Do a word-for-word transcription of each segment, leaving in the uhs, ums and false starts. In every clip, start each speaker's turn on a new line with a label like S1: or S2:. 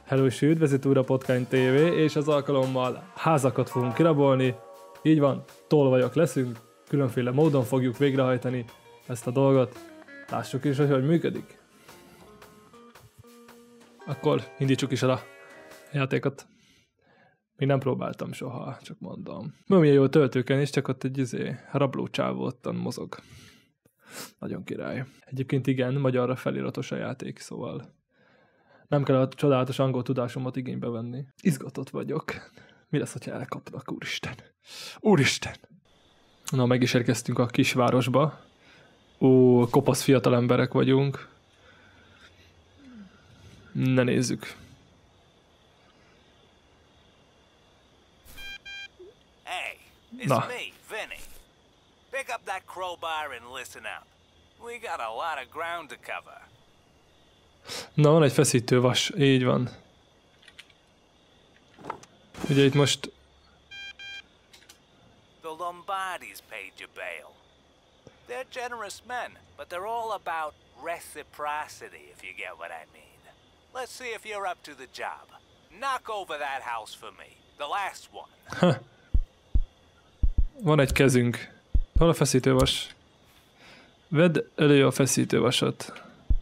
S1: Hello és üdvözlít újra Potkány té vé, és az alkalommal házakat fogunk kirabolni. Így van, tolvajok leszünk, különféle módon fogjuk végrehajtani ezt a dolgot. Lássuk is, hogy hogy működik. Akkor indítsuk is el a játékot. Még nem próbáltam soha, csak mondom. Milyen jó töltőken is, csak ott egy izé, rablócsávó ottan mozog. Nagyon király. Egyébként igen, magyarra feliratos a játék, szóval nem kell a csodálatos angol tudásomat igénybe venni. Izgatott vagyok. Mi lesz, hogyha elkapnak, úristen? Úristen! Na, meg is érkeztünk a kisvárosba. Ó, kopasz fiatal emberek vagyunk. Ne nézzük.
S2: Hey, it's
S1: Na.
S2: me, Vinny. Pick up that crowbar and listen up. We got a lot of ground to cover.
S1: Na, van egy feszítő vas, így van. Ugye itt most...
S2: The Lombardis paid you bail. They're generous men, but they're all about reciprocity, if you get what I mean. Let's see if you're up to the job. Knock over that house for me. The last one.
S1: Ha. Van egy kezünk. Hol a feszítővas? Vedd elő a feszítővasat.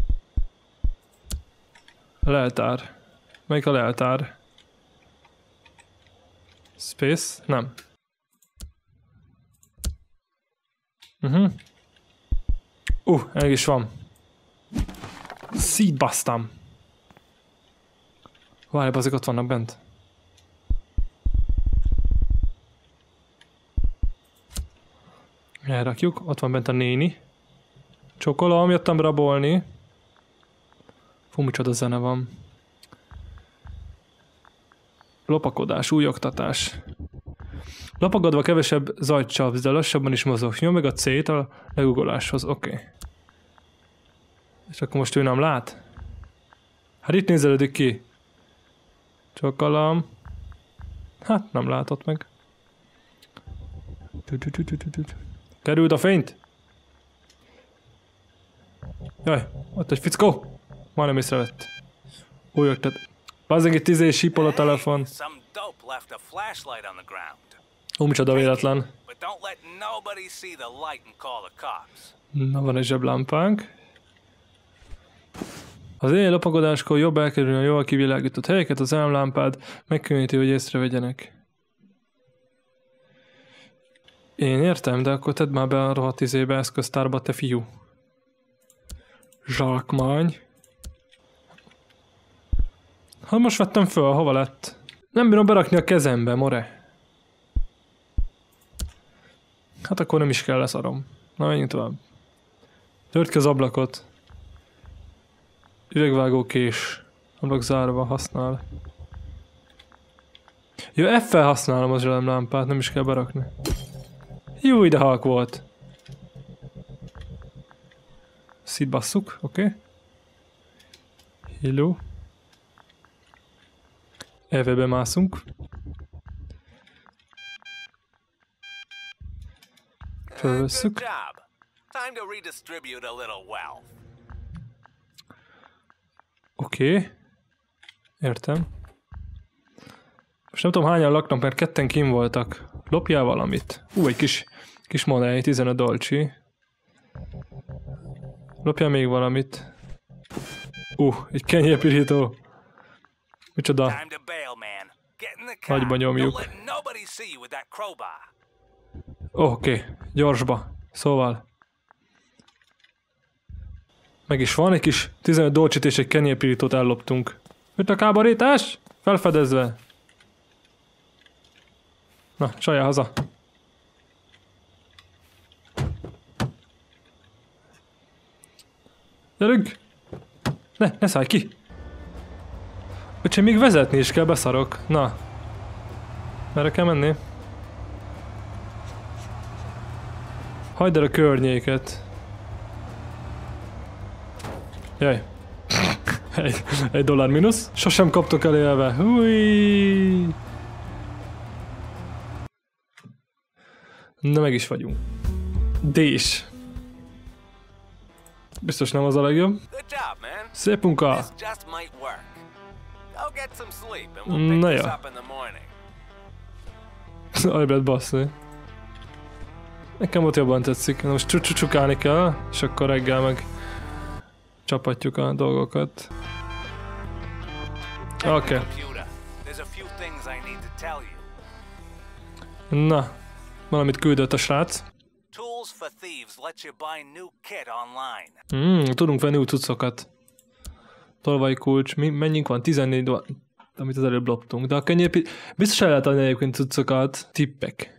S1: Leltár. Melyik a leltár? Space? Nem. Uh-huh. Uh, el is van. Szítbasztam. Várj, azok ott vannak bent. Elrakjuk, ott van bent a néni. Csokolom, jöttem rabolni. Fú, micsoda zene van. Lopakodás, új oktatás. Lopakodva kevesebb zajt csapsz, de lassabban is mozog. Nyom meg a C-t a legugoláshoz, oké. Okay. És akkor most ő nem lát? Hát itt nézelődik ki. Csokolom. Hát nem látott meg. Került a fényt? Jaj, ott egy fickó. Majdnem észrevett. Új ötlet. Bazzeg itt izé sípol a telefon.
S2: Some dope left a flashlight on the ground.
S1: Ó, micsoda véletlen.
S2: But don't let nobody see the light and call the cops.
S1: Na, van egy zseblámpánk. Az éjjel lopakodáskor jobb elkerülni a jól kivilágított helyeket, az elmlámpád megkönnyíti, hogy észrevegyenek. Én értem, de akkor tedd már be a rohadt izébe eszköztárba, te fiú. Zsákmány. Hát most vettem föl, hova lett? Nem bírom berakni a kezembe, more. Hát akkor nem is kell, leszarom. Na, menjünk tovább. Tört ki az ablakot. Üvegvágó kés. Ablak zárva, használ. Jó, F-fel használom az zselemlámpát, nem is kell berakni. Jó, ide halk volt. Szétbasszuk, oké. Okay. Hello. Elvebe mászunk. Felvesszük.
S2: Good job. Time to redistribute a little wealth.
S1: Oké. Okay. Értem. Most nem tudom hányan laknak, mert ketten kim voltak. Lopjál valamit. Ú, egy kis, kis money, tizenöt dolcsi. Lopjál még valamit. Ú, uh, egy kenyérpirító. Micsoda? Nagyba nyomjuk. Oké, okay. Gyorsba. Szóval. Meg is van egy kis tizenöt dolcsit és egy kenyérpirítót elloptunk. Mit a káborítás? Felfedezve. Na, saját haza. Gyerünk! Ne, ne szállj ki! Öcsém, még vezetni is kell, beszarok. Na. Merre kell menni? Hagyd el a környéket. Jaj. Egy, egy dollár mínusz. Sosem kaptok el élve. Húj! Na, meg is vagyunk. D-s. Biztos nem az a legjobb. Szép munka!
S2: Go get some sleep and we'll pick
S1: Na
S2: this
S1: ja.
S2: up in the morning.
S1: Albert baszni. Nekem ott jobban tetszik. Na most csukálni kell, és akkor reggel meg csapatjuk a dolgokat. Oké. Okay.
S2: Computer. There's a few things I need to tell you.
S1: Na, valamit küldött a srác.
S2: Tools for thieves let you buy new kit online.
S1: Hmm, tudunk venni új cuccokat. Tolvaj kulcs, mi, mennyink van? tizennégy dollár, amit az előbb loptunk. De a könnyebb, biztos el lehet adni egyébként cuccokat. Tippek.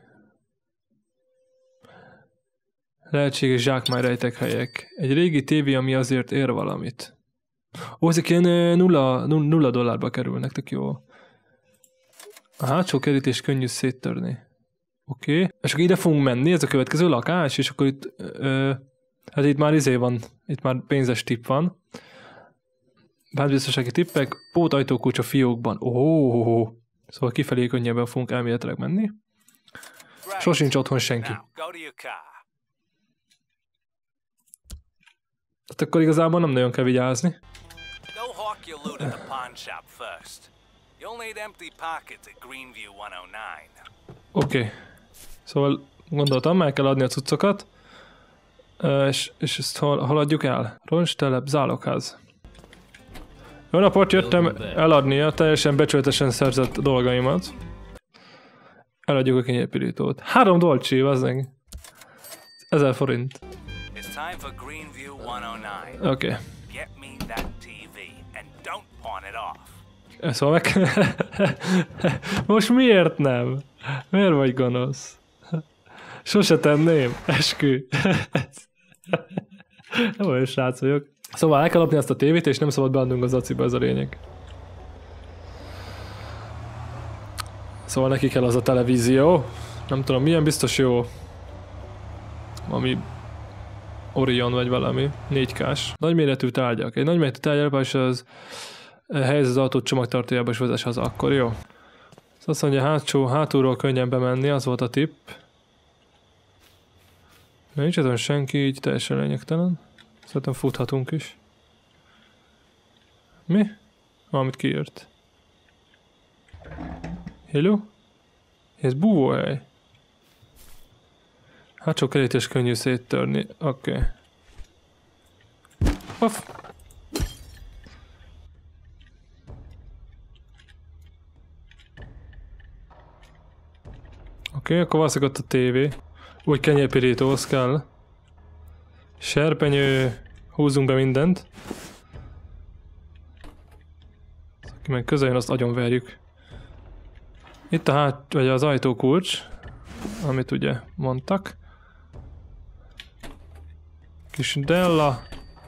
S1: Lehetséges zsákmány rejtek helyek. Egy régi tévé, ami azért ér valamit. Ó, ezek ilyen nulla, nulla dollárba kerülnek, tök jó. A hátsó kerítés könnyű széttörni. Oké. Okay. És akkor ide fogunk menni, ez a következő lakás, és akkor itt, ö, hát itt már izé van, itt már pénzes tipp van. Bázbiztonsági tippek, pótajtókulcs a fiókban. Ó, oh, oh, oh. Szóval kifelé könnyebben fogunk elméletileg menni. Sosincs otthon senki. Hát akkor igazából nem nagyon kell vigyázni. Oké. Okay. Szóval gondoltam, meg kell adni a cuccokat. És, és ezt hol, haladjuk el. Roncstelep, zálogház. Jó napot, jöttem eladni a teljesen becsületesen szerzett dolgaimat. Eladjuk a kényelpirítót. Három dolcsi, vazdeg. Ezer forint. Oké. Okay. Szóval meg... Most miért nem? Miért vagy gonosz? Sose tenném, eskü. Nem olyan srác vagyok. Szóval el kell lopni ezt a tévét, és nem szabad beadnunk az aciba, ez a lényeg. Szóval neki kell az a televízió. Nem tudom, milyen biztos jó. Ami Orion vagy valami. négy kás. Nagyméretű tárgyak. Egy nagyméretű tárgyalba is az helyez az autót csomagtartójába és vezess haza, akkor jó. Azt mondja, hátsó, hátulról könnyen bemenni, az volt a tipp. De nincs ezen senki, így teljesen lényegtelen. Szerintem futhatunk is. Mi? Valamit kiírt. Hello? Ez búvóhely. Hátsó kerítés könnyű széttörni. Oké. Okay. Off. Oké, okay, akkor valószínűleg ott a tévé. Úgy kenyérpirítóhoz kell. Serpenyő. Húzzunk be mindent. Aki meg közel jön, azt agyonverjük. Itt a hát, vagy az ajtókulcs, amit ugye mondtak. Kis Della.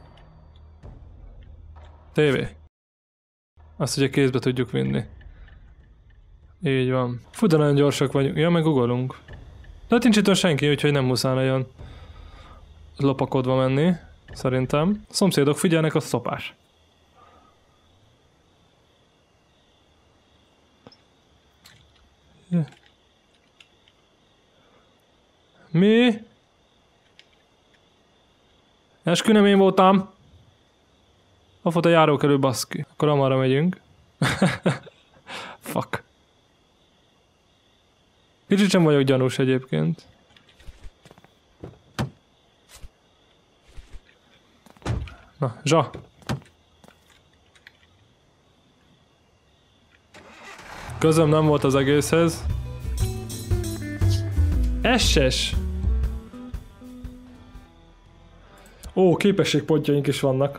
S1: Tévé. Azt ugye kézbe tudjuk vinni. Így van. Fú, de nagyon gyorsak vagyunk. Ja, meg googolunk. De hát nincs itt senki, úgyhogy nem muszáj nagyon lopakodva menni. Szerintem. A szomszédok figyelnek, a szopás. Yeah. Mi? Eskü, nem én voltam. A fot a járókelő, baszki. Akkor amarra megyünk. Fuck. Kicsit sem vagyok gyanús egyébként. Na, zsa. Közöm nem volt az egészhez. Esses! Ó, képességpontjaink is vannak.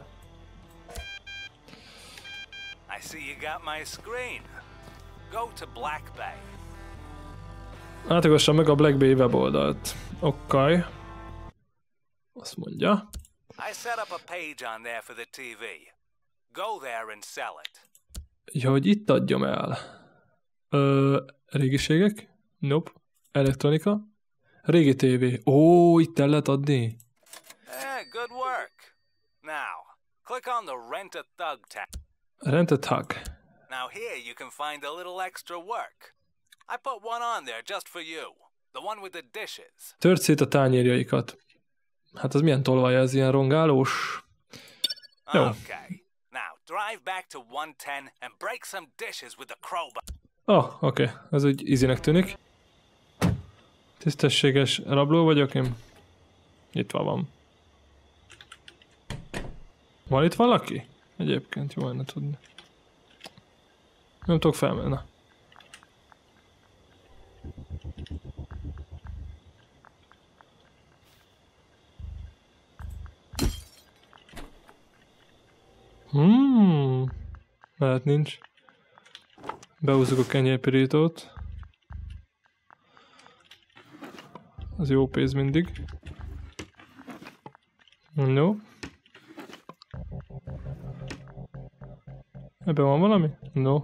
S2: I see you got my screen. Go to Black Bay.
S1: Látogassam meg a Black Bay weboldalt. Oké. Okay. Azt mondja.
S2: I set up a page on there for the té vé. Go there and sell it.
S1: Ja, hogy itt adjam el. Ö, régiségek? Nope. Elektronika. Régi tévé. Ó, itt el lehet adni.
S2: Yeah, good work. Now, click on the Rent a Thug tab.
S1: Rent a Thug.
S2: Now here you can find a little extra work. I put one on there just for you. The one with the dishes.
S1: Tört szét a tányérjaikat. Hát az milyen tolvaj ez, ilyen rongálós? Jó.
S2: Okay. Now drive back to one ten and break some dishes with the crowbar.
S1: Oh, oké. Okay. Ez úgy easynek tűnik. Tisztességes rabló vagyok én. Itt van. Van itt valaki? Egyébként jó lenne tudni. Nem tudok felmenni. Hmm. Lehet nincs. Behúzzuk a kenyérpirítót. Az jó pénz mindig. No. Ebben van valami? No.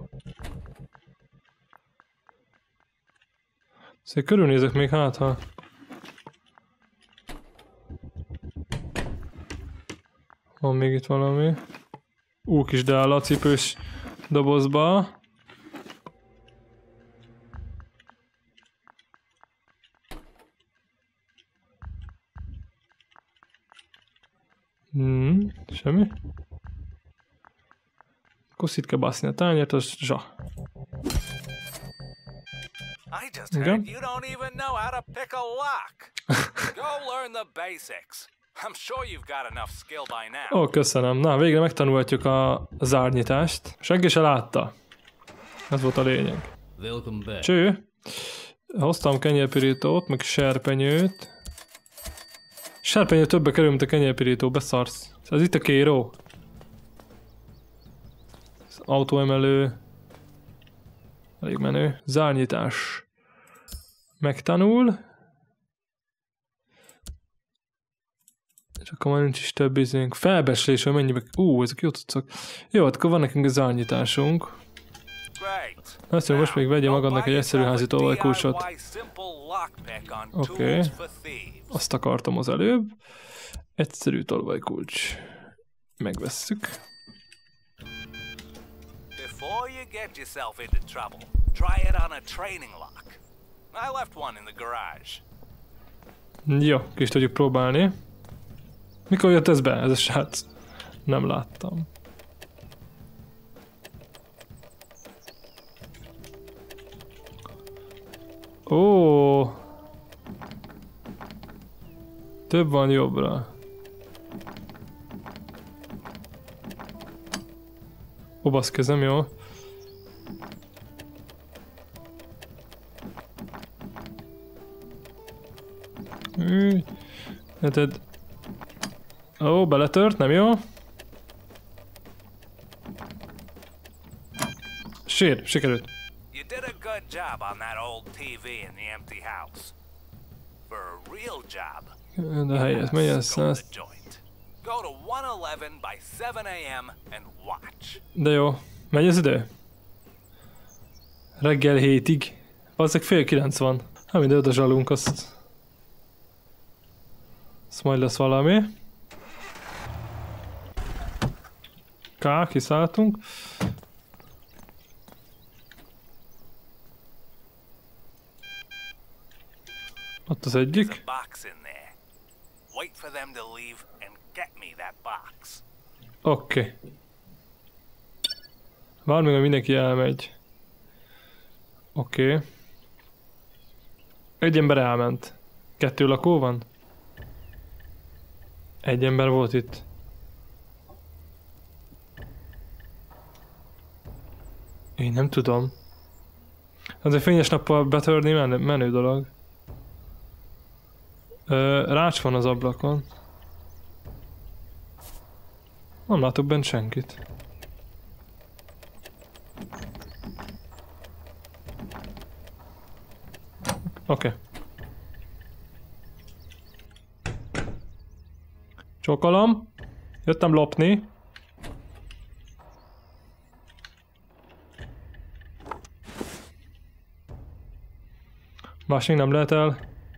S1: Szóval körülnézek még hát, ha... Van még itt valami. Ú, kis dála cipős dobozba. Hmm, semmi. Koszit kell baszni a tányért, az zsa.
S2: I just heard you don't even know how to pick a lock. Go learn the basics. I'm sure you've got enough skill by now.
S1: Ó, köszönöm. Na, végre megtanulhatjuk a zárnyitást. Senki se látta. Ez volt a lényeg. Cső. Hoztam kenyérpirítót, meg serpenyőt. Serpenyő többe kerül, mint a kenyérpirító, beszarsz. Ez itt a kéró. Az autóemelő. Elég menő. Zárnyitás. Megtanul. És akkor már nincs is több izénk. Felbeslés, hogy mennyibe... Ú, ezek jó tudszak. Jó, akkor van nekünk a zárnyitásunk. Azt mondja, most még vegye magadnak egy egyszerű házi tolvajkulcsot. Oké. Okay. Azt akartam az előbb. Egyszerű tolvajkulcs. Megvesszük.
S2: Before you get yourself into trouble, try it on a training lock. I left one in the garage.
S1: Jó, ki is tudjuk próbálni. Mikor jött ez be, ez a srác? Nem láttam. Ó. Több van jobbra. Ó, baszki, ez nem jó. Érted? Ó, beletört, nem jó. Sér, sikerült.
S2: You did a good job on that old T V in the empty house. For a real job.
S1: De helyet, megy ez száz.
S2: Go to one eleven by seven a m and watch.
S1: De jó, megy az idő? Reggel hétig. Valószínűleg fél kilenc van. Hát minden öt a zsalunk, azt... Azt majd lesz valami. Ká, kiszálltunk. Ott az egyik. Oké. Okay. Várj még, hogy mindenki elmegy. Oké. Okay. Egy ember elment. Kettő lakó van? Egy ember volt itt. Én nem tudom. Azért fényes nappal betörni menő, menő dolog. Ö, rács van az ablakon. Nem látok bent senkit. Oké. Okay. Csokolom. Jöttem lopni. Másik nem lehet el.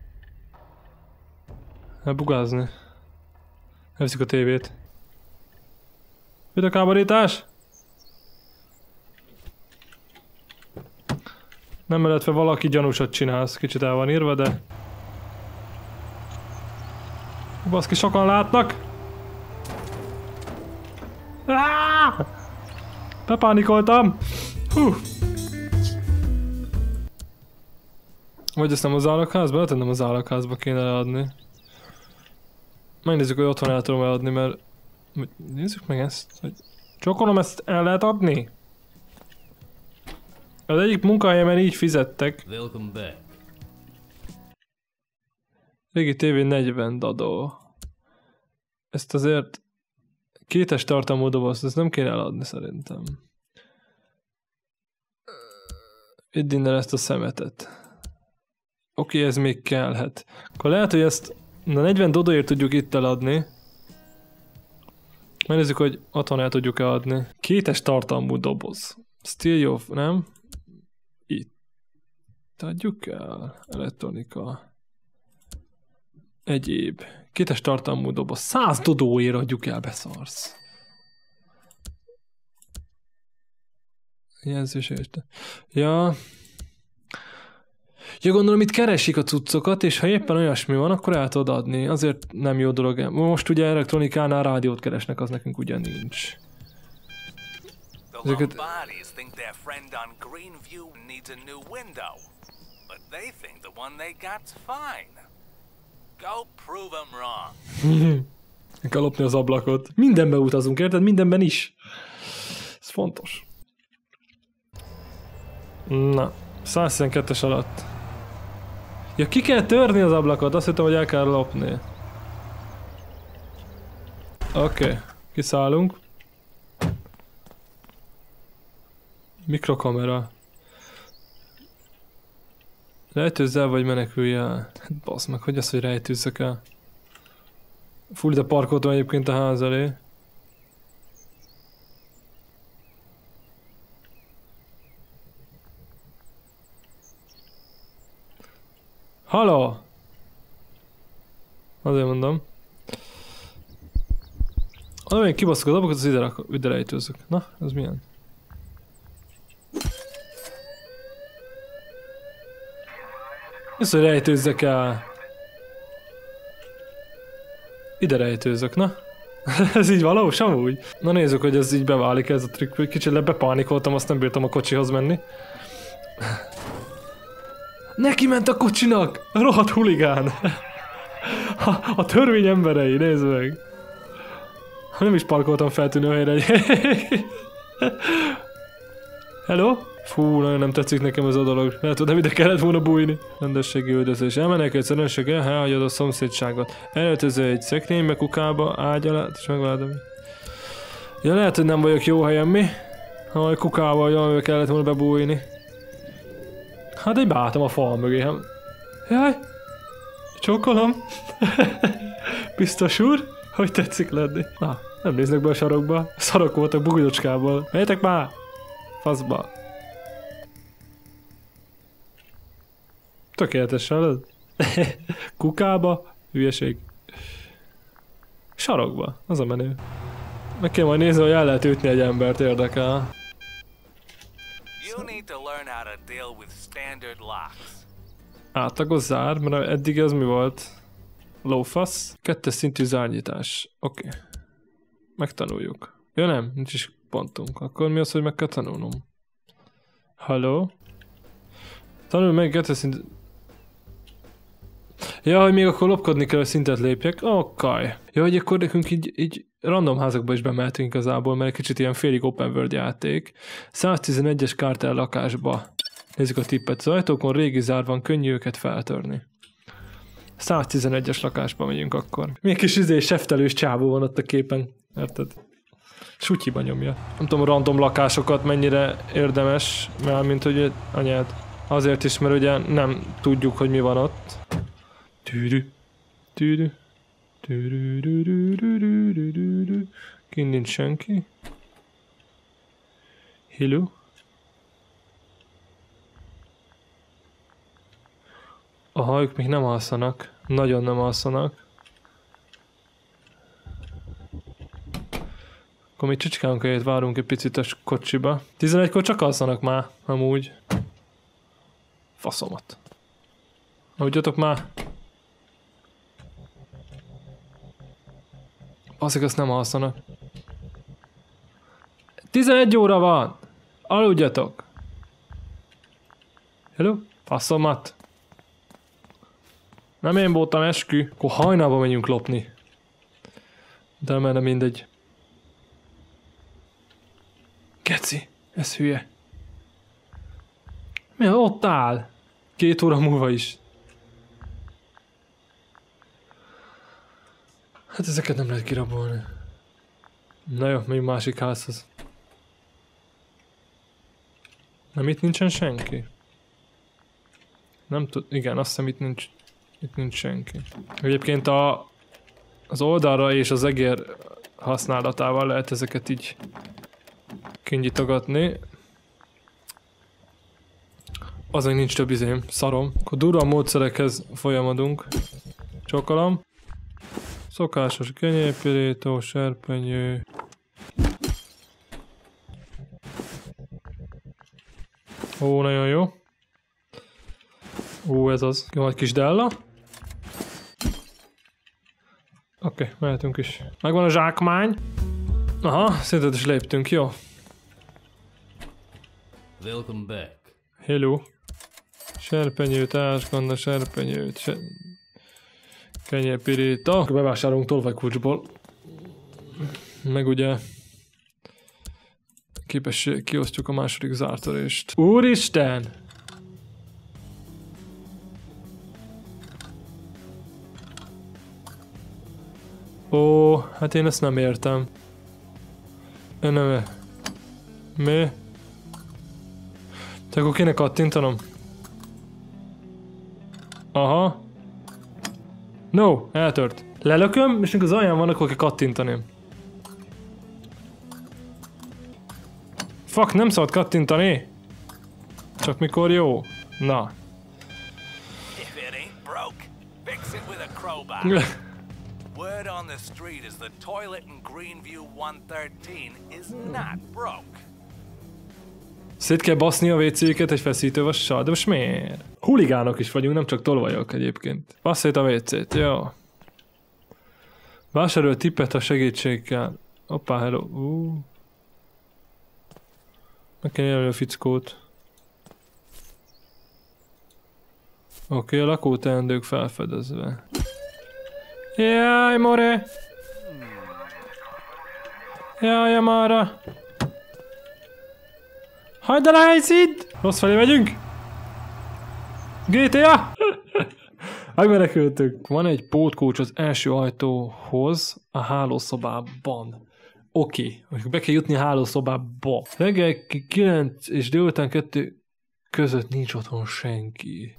S1: Elbugázni. Elviszik a tévét. Videokáborítás! Nem, illetve valaki gyanúsat csinálsz. Kicsit el van írva, de... Baszki, sokan látnak! Ah! Bepánikoltam! Hú! Vagy ezt nem az állakházba? Hát nem az állakházba kéne leadni. Megnézzük, hogy otthon el tudom eladni, mert... Nézzük meg ezt, hogy... Csokolom, ezt el lehet adni? Az egyik munkahelyemen így fizettek.
S3: Welcome back.
S1: Régi té vé negyven dadó. Ezt azért... Kétes tartalmú dobozt, ezt nem kéne eladni szerintem. Vidd innen ezt a szemetet. Oké, ez még kellhet. Akkor lehet, hogy ezt na negyven dodóért tudjuk itt eladni. Megnézzük, hogy otthon el tudjuk-e adni. Kétes tartalmú doboz. Steel of, nem? Itt. Adjuk el. Elektronika. Egyéb. Kétes tartalmú doboz. Száz dodóért adjuk el, beszarsz. Jelzős érte. Ja. Ja, gondolom itt keresik a cuccokat, és ha éppen olyasmi van, akkor el tudod adni. Azért nem jó dolog. Most ugye elektronikánál rádiót keresnek, az nekünk ugye nincs. Ezeket... Kell lopni az ablakot. Mindenben utazunk, érted? Mindenben is. Ez fontos. Na, száz tizenkettes alatt. Ja, ki kell törni az ablakot, azt hittem, hogy el kell lopni. Oké, okay. Kiszállunk. Mikrokamera. Rejtőzz el, vagy menekülj el? Hát bassz meg, hogy az, hogy rejtőzzek el? Full ide parkoltam egyébként a ház elé. Halló! Azért mondom. Azért én kibaszok az ablakot, az ide, ide rejtőzzök. Na, ez milyen? Ez, hogy rejtőzzek el. Ide rejtőzzök, na? Ez így valós amúgy? Na nézzük, hogy ez így beválik ez a trükk. Kicsit lebepánikoltam, azt nem bírtam a kocsihoz menni. Neki ment a kocsinak! A rohadt huligán! A, a törvény emberei, nézd meg! Nem is parkoltam feltűnő helyre. Hello? Fú, nagyon nem tetszik nekem ez a dolog. Lehet, hogy nem ide kellett volna bújni. Rendességi üldözés. Elmenekülsz a rendőrség, elhagyod a szomszédságot. Elöltözöl egy szekrénybe, kukába, ágy alá, és megváltom. Ja, lehet, hogy nem vagyok jó helyen, mi? Ha majd kukával jól kellett volna bebújni. Hát én beálltam a fal mögé. Jaj! Csókolom! Biztos úr? Hogy tetszik lenni? Na, nem néznek be a sarokba. Szarok voltak bugyocskából. Menjetek már! Faszba! Tökéletes, hallod? Kukába, hülyeség. Sarokba, az a menő. Meg kell majd nézni, hogy el lehet ütni egy embert, érdekel. Átlagos zár, mert eddig ez mi volt? Lófasz. Kettes szintű zárnyitás. Oké. Okay. Megtanuljuk. Ja nem, nincs is pontunk. Akkor mi az, hogy meg kell tanulnom? Halló? Tanulj meg kettes szintű... Ja, hogy még akkor lopkodni kell, hogy szintet lépjek. Oké. Okay. Ja, hogy akkor nekünk így, így random házakba is bemeltünk igazából, mert egy kicsit ilyen félig open world játék. száztizenegyes kártel lakásba. Nézzük a tippet. Az ajtókon régi zár van, könnyű őket feltörni. száztizenegyes lakásba megyünk akkor. Milyen kis izé seftelős csávó van ott a képen. Érted? Sutyiba nyomja. Nem tudom, random lakásokat mennyire érdemes, mert mint hogy anyád. Azért is, mert ugye nem tudjuk, hogy mi van ott. Tűrű. Tűrű. Tűrű. Kint nincs senki. Hello. Aha, ők még nem alszanak. Nagyon nem alszanak. Akkor mi csicskánk helyét várunk egy picit a kocsiba. tizenegykor csak alszanak már, amúgy. Faszomat. Hagyjatok már. Baszik, azt nem alszanak. tizenegy óra van! Aludjatok! Hello? Passzomat! Nem én voltam, eskü. Akkor hajnalba megyünk lopni. De már nem mindegy. Geci, ez hülye. Mi ott áll? Két óra múlva is. Hát ezeket nem lehet kirabolni. Na jó, még másik házhoz. Nem, itt nincsen senki? Nem tud, igen, azt hiszem itt nincs, itt nincs senki. Egyébként a, az oldalra és az egér használatával lehet ezeket így kinyitogatni. Az még nincs több izém, szarom. Akkor durva módszerekhez folyamodunk. Csokolom. Szokásos kenyérpirító, serpenyő. Ó, nagyon jó. Ó, ez az. Jó, egy kis Della. Oké, okay, mehetünk is. Megvan a zsákmány. Aha, szintet is léptünk, jó.
S3: Welcome back.
S1: Hello. Serpenyő, táskonna, serpenyőt, se... kenyérpirító. Bevásárolunk tolvajkulcsból. Meg ugye... Képesség, kiosztjuk a második zártörést. Úristen! Ó, hát én ezt nem értem. Én nem... Mi? Te akkor kéne kattintanom? Aha. No, eltört. Lelököm, és az alján van, akkor kell kattintaném. Fuck, nem szabad kattintani. Csak mikor jó. Na.
S2: If it ain't broke, fix it with a crowbar. Word on the street is the toilet in Greenview one thirteen is not broke.
S1: Szét kell baszni a vécéket egy feszítővassal, de most miért? Huligánok is vagyunk, nem csak tolvajok egyébként. Bassz szét a vécét, jó. Vásárolj tippet a segítségkel. Hoppá, hello. Uh. Meg kell jelölni a fickót. Oké, okay, a lakóteendők felfedezve. Jaj, more! Jaj, Amara! Hagyd el a helyszínt! Rossz felé megyünk! gé té á! Megmenekültünk. Van egy pótkócs az első ajtóhoz a hálószobában. Oké, okay. Be kell jutni a hálószobába. Reggel kilenc és délután kettő között nincs otthon senki.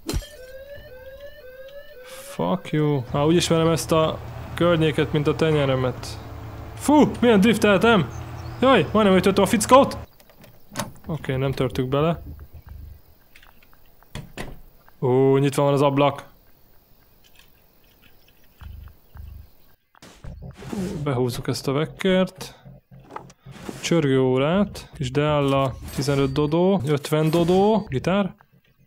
S1: Fuck you. Már úgy ismerem ezt a környéket, mint a tenyeremet. Fú, milyen drifteltem! Jaj, majdnem ütöttem a fickót! Oké, okay, nem törtük bele. Ó, nyitva van az ablak. Behúzzuk ezt a vekkert. Csörgő órát. Kis Della, tizenöt dodó, ötven dodó. Gitár.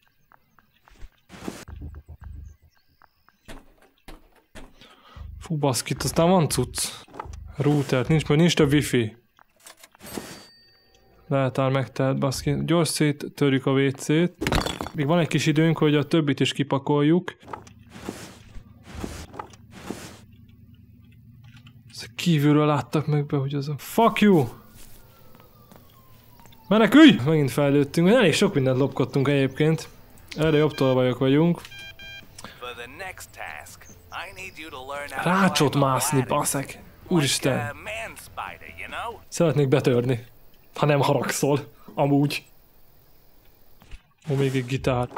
S1: Fú, baszkit, aztán van cucc. Routert, nincs, nincs több wifi. Lehetár megtelt, baszki. Gyors széttörjük a vécét. Még van egy kis időnk, hogy a többit is kipakoljuk. Kívülről láttak meg be, hogy az a... Fuck you! Menekülj! Megint fejlődtünk, elég sok mindent lopkodtunk egyébként. Erre jobb tolvajok vagyunk. Rácsot mászni, baszek! Úristen! Szeretnék betörni. Ha nem haragszol. Amúgy. Ó, még egy gitár.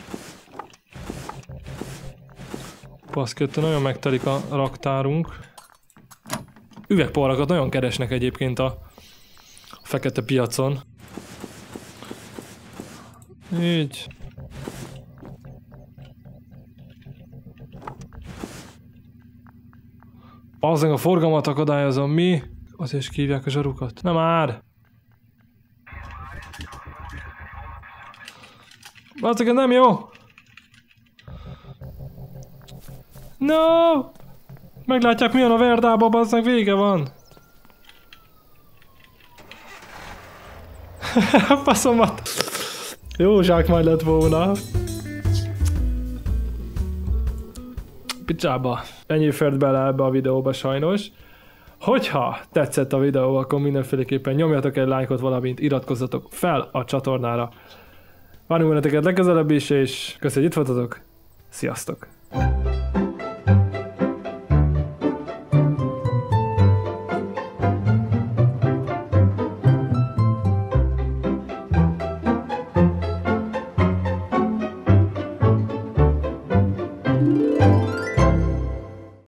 S1: Baszkette, nagyon megtelik a raktárunk. Üvegporrakat nagyon keresnek egyébként a fekete piacon. Így. Azzal a forgalmat akadályozom, mi? Azért is kívják a zsarukat. Nem már! Bazzeg, nem jó! No! Meglátják, milyen a Verdába, bazzeg, vége van! Faszomat. Jó zsákmány lett volna. Picsába. Ennyi fért bele ebbe a videóba sajnos. Hogyha tetszett a videó, akkor mindenféleképpen nyomjatok egy lájkot, valamint iratkozzatok fel a csatornára. Várunk benneteket legközelebb is, és köszönjük, hogy itt voltatok. Sziasztok!